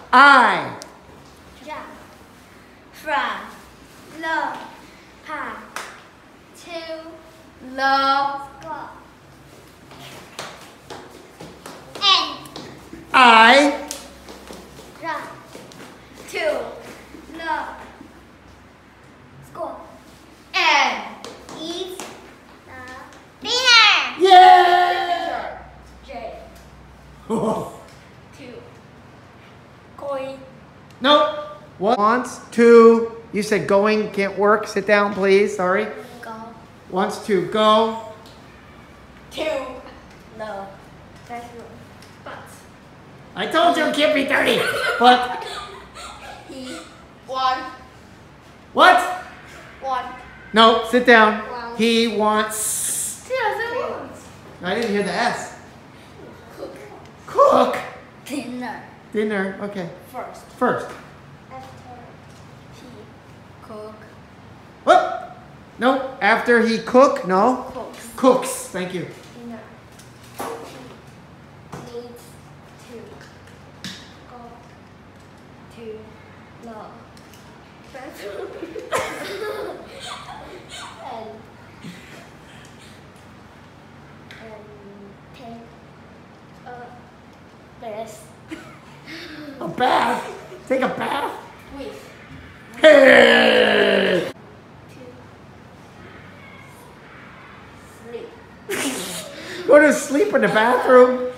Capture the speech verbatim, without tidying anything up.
I. Jump. From. Low. Pa. To. Low. Go. N. I. Run. Two. Low. Score. And eat the dinner. Yeah! J. Oh. Two. Going. Nope. One. Wants to. You said going can't work. Sit down, please. Sorry. Go. Wants to go. Two. No. Bedroom. But. I told you it can't be dirty. But He. One. what? One. No, sit down. Wow. He wants. Two. Two. I didn't hear the S. Cook. Cook. Dinner. Dinner. Okay. First. First. After. He. Cook. What? No. After he cook. No. Cooks. Cooks. Thank you. Dinner. He needs to go to the bathroom and and take a bath A bath. Take a bath. with Hey. to sleep. Go to sleep in the bathroom.